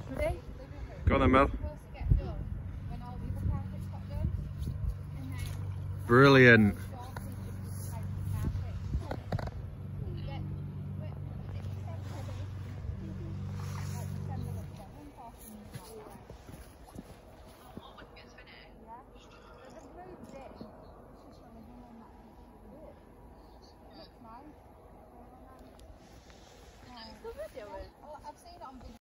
Ready? Go on then, Mel. Brilliant. I've seen it on video.